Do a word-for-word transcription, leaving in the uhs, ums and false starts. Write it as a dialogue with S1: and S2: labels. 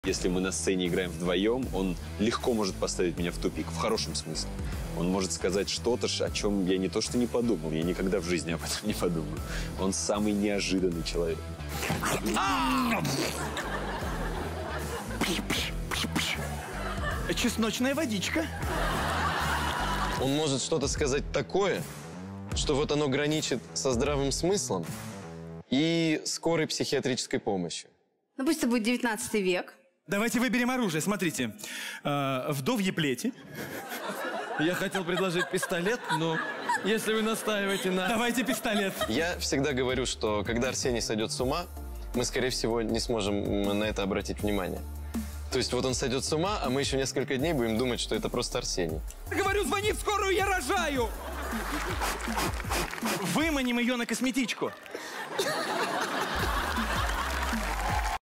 S1: Если мы на сцене играем вдвоем, он легко может поставить меня в тупик, в хорошем смысле. Он может сказать что-то, о чем я не то что не подумал, я никогда в жизни об этом не подумаю. Он самый неожиданный человек.
S2: Чесночная водичка.
S3: Он может что-то сказать такое, что вот оно граничит со здравым смыслом и скорой психиатрической помощью.
S4: Ну пусть это будет девятнадцатый век.
S2: Давайте выберем оружие. Смотрите. Э, вдовьи плети.
S5: Я хотел предложить пистолет, но если вы настаиваете на...
S2: Давайте пистолет.
S3: Я всегда говорю, что когда Арсений сойдет с ума, мы, скорее всего, не сможем на это обратить внимание. То есть вот он сойдет с ума, а мы еще несколько дней будем думать, что это просто Арсений.
S2: Говорю, звони в скорую, я рожаю! Выманим ее на косметичку.